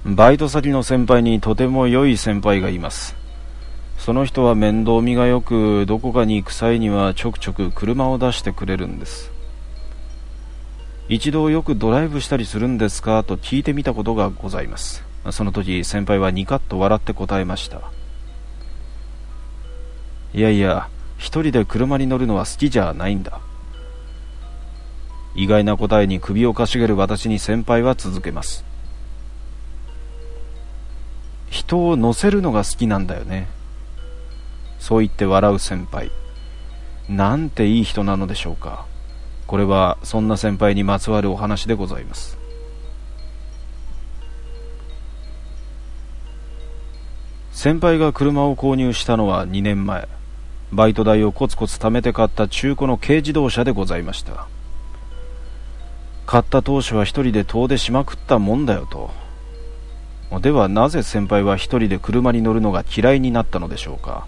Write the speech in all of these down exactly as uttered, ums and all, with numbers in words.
バイト先の先輩にとても良い先輩がいます。その人は面倒見がよく、どこかに行く際にはちょくちょく車を出してくれるんです。一度よくドライブしたりするんですかと聞いてみたことがございます。その時先輩はニカッと笑って答えました。いやいや、一人で車に乗るのは好きじゃないんだ。意外な答えに首をかしげる私に先輩は続けます。人を乗せるのが好きなんだよね。そう言って笑う先輩。なんていい人なのでしょうか。これはそんな先輩にまつわるお話でございます。先輩が車を購入したのはにねんまえ。バイト代をコツコツ貯めて買った中古の軽自動車でございました。買った当初は一人で遠出しまくったもんだよと。ではなぜ先輩は一人で車に乗るのが嫌いになったのでしょうか。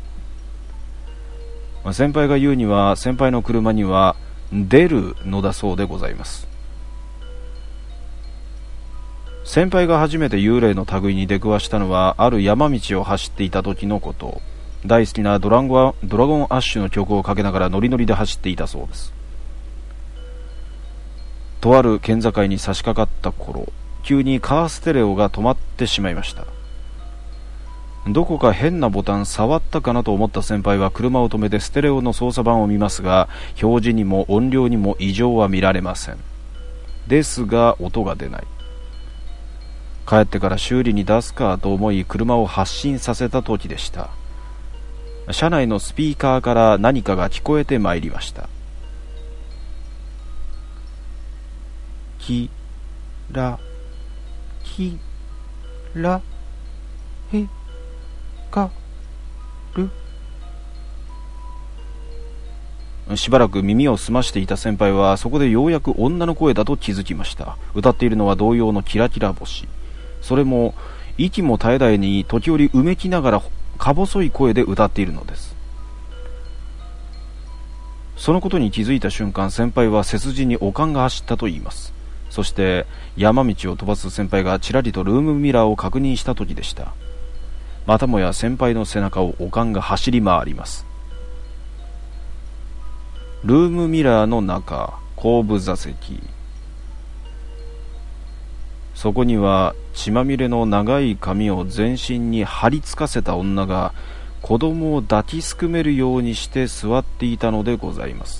先輩が言うには、先輩の車には出るのだそうでございます。先輩が初めて幽霊の類に出くわしたのは、ある山道を走っていた時のこと。大好きなドラゴン、ドラゴンアッシュの曲をかけながらノリノリで走っていたそうです。とある県境に差し掛かった頃、急にカーステレオが止まってしまいました。どこか変なボタン触ったかなと思った先輩は車を止めてステレオの操作盤を見ますが、表示にも音量にも異常は見られません。ですが音が出ない。帰ってから修理に出すかと思い車を発進させた時でした。車内のスピーカーから何かが聞こえてまいりました。キラキラヘカル。しばらく耳を澄ましていた先輩はそこでようやく女の声だと気づきました。歌っているのは童謡のキラキラ星。それも息も絶え絶えに時折うめきながらか細い声で歌っているのです。そのことに気づいた瞬間、先輩は背筋に悪寒が走ったと言います。そして山道を飛ばす先輩がちらりとルームミラーを確認した時でした。またもや先輩の背中を悪寒が走り回ります。ルームミラーの中、後部座席。そこには血まみれの長い髪を全身に張り付かせた女が子供を抱きすくめるようにして座っていたのでございます。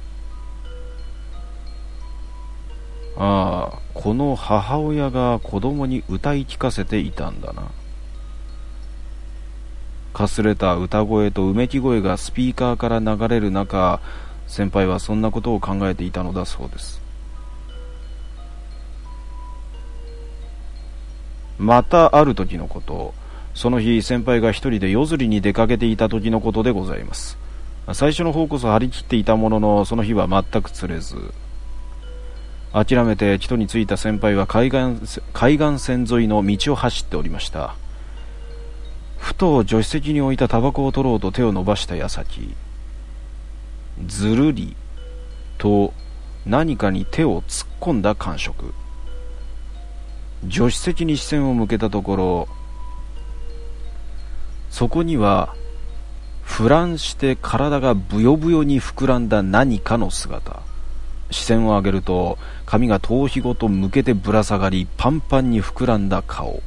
ああ、この母親が子供に歌い聞かせていたんだな。かすれた歌声とうめき声がスピーカーから流れる中、先輩はそんなことを考えていたのだそうです。またある時のこと、その日先輩が一人で夜釣りに出かけていた時のことでございます。最初の方こそ張り切っていたものの、その日は全く釣れず、諦めて帰途に着いた先輩は海岸、海岸線沿いの道を走っておりました。ふと助手席に置いたタバコを取ろうと手を伸ばした矢先、ずるりと何かに手を突っ込んだ感触。助手席に視線を向けたところ、そこには腐乱して体がブヨブヨに膨らんだ何かの姿。視線を上げると髪が頭皮ごと向けてぶら下がり、パンパンに膨らんだ顔。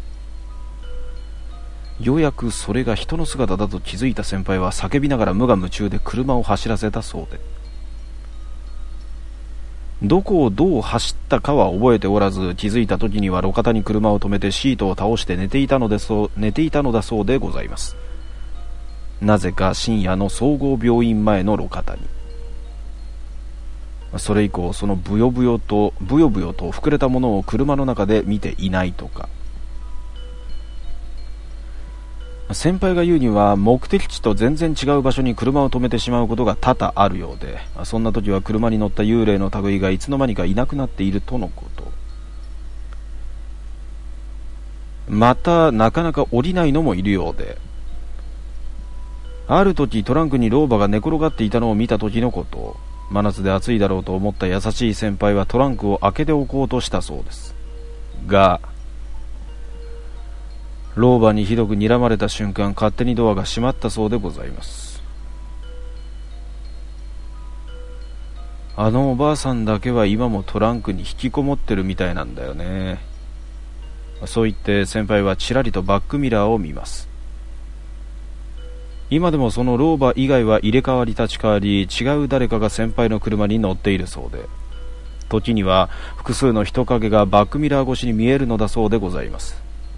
ようやくそれが人の姿だと気づいた先輩は叫びながら無我夢中で車を走らせたそうで、どこをどう走ったかは覚えておらず、気づいた時には路肩に車を止めてシートを倒して寝ていたのでそう寝ていたのだそうでございます。なぜか深夜の総合病院前の路肩に。それ以降そのブヨブヨとブヨブヨと膨れたものを車の中で見ていないとか。先輩が言うには、目的地と全然違う場所に車を止めてしまうことが多々あるようで、そんな時は車に乗った幽霊の類がいつの間にかいなくなっているとのこと。またなかなか降りないのもいるようで、ある時トランクに老婆が寝転がっていたのを見た時のこと。真夏で暑いだろうと思った優しい先輩はトランクを開けておこうとしたそうですが、 老婆にひどく睨まれた瞬間、勝手にドアが閉まったそうでございます。あのおばあさんだけは今もトランクに引きこもってるみたいなんだよね。そう言って先輩はちらりとバックミラーを見ます。今でもその老婆以外は入れ替わり立ち替わり、違う誰かが先輩の車に乗っているそうで、時には複数の人影がバックミラー越しに見えるのだそうでございます。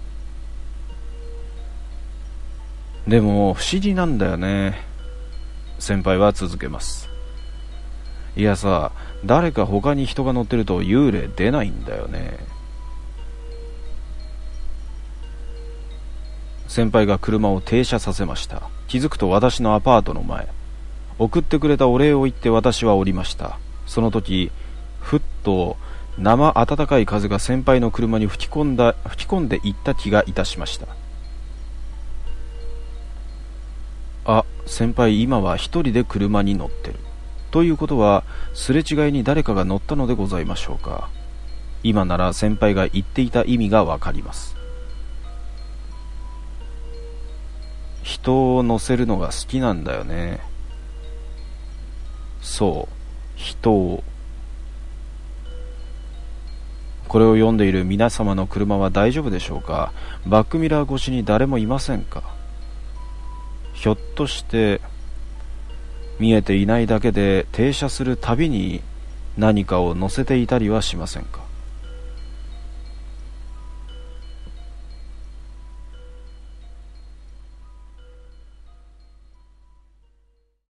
でも不思議なんだよね。先輩は続けます。いやさ、誰か他に人が乗ってると幽霊出ないんだよね。先輩が車を停車させました。気づくと私のアパートの前。送ってくれたお礼を言って私は降りました。その時、ふっと生暖かい風が先輩の車に吹き込んだ、吹き込んでいった気がいたしました。あ、先輩今は一人で車に乗ってる。ということは、すれ違いに誰かが乗ったのでございましょうか。今なら先輩が言っていた意味がわかります。人を乗せるのが好きなんだよね。そう、人を。これを読んでいる皆様の車は大丈夫でしょうか。バックミラー越しに誰もいませんか。ひょっとして見えていないだけで停車するたびに何かを乗せていたりはしませんか。